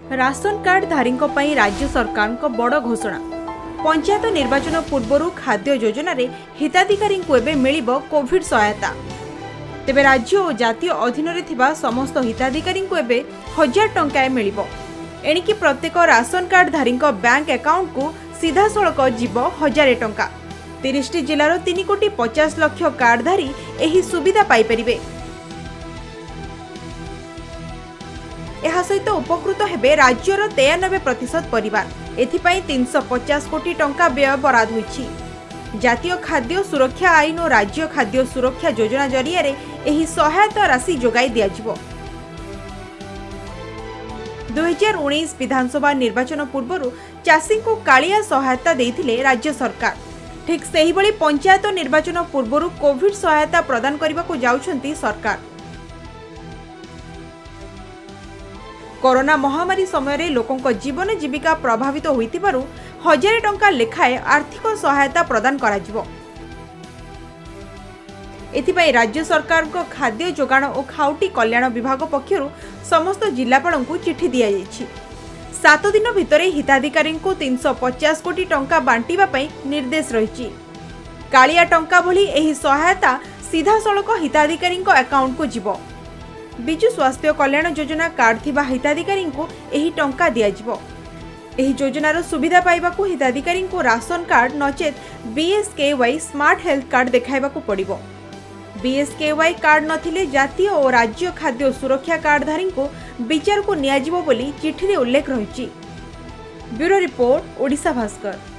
Ration card धारी राज्य सरकार को बड़ घोषणा। पंचायत निर्वाचन पूर्व खाद्य योजना रे हिताधिकारी मिल कोविड सहायता। तेबे राज्य और जातीय अधीन रे समस्त हिताधिकारी 1000 टंका मिल। एणिकी प्रत्येक राशन कार्ड धारी बैंक अकाउंट को सीधा सड़क जीव 1000 टंका। 30 जिलार 3,50,00,000 कार्डधारी एही सुविधा पाई परिबे। यह सहित उपकृत हेबे राज्यर 93% परिवार। एथिपाई 350 कोटी टंका व्यय बराद होईछि। जातीय खाद्य सुरक्षा आईन और राज्य खाद्य सुरक्षा योजना जरिया रे एही सहायता राशि जोगाई दियाजिबो। 2019 विधानसभा निर्वाचन पूर्व चाषी को कालिया सहायता देथिले राज्य सरकार। ठीक सेही बळी पंचायत निर्वाचन पूर्व कोविड सहायता प्रदान करने को जाउछंती सरकार। कोरोना महामारी समय लोकों जीवन जीविका प्रभावित होइतिबारु 1000 टंका लेखाए आर्थिक सहायता प्रदान कराजिबो। एथिपाई राज्य सरकार को खाद्य जोगाण और खाउटी कल्याण विभाग पक्षरु समस्त जिलापाल को चिठी दिया जायछि। 7 दिन भितर हिताधिकारी को 350 कोटी टंका बांटिबा पई निर्देश रहिछि। कालिया टंका भली एही सहायता सीधा सड़क हिताधिकारी अकाउंट को जीवो। विजु स्वास्थ्य कल्याण योजना कार्ड थिबा हिताधिकारी को एही टंका दियाजिबो। एही योजनार सुविधा पाइबाकू हिताधिकारी को राशन कार्ड नचेत बीएसकेवाई स्मार्ट हेल्थ कार्ड देखाइबाकू पड़िबो। बीएसकेवाई कार्ड नथिले जातीय और राज्य खाद्य सुरक्षा कार्डधारी को विचार को नियाजिबो बोली चिठी रे उल्लेख रहिछि। Bureau report, Odisha Bhaskar.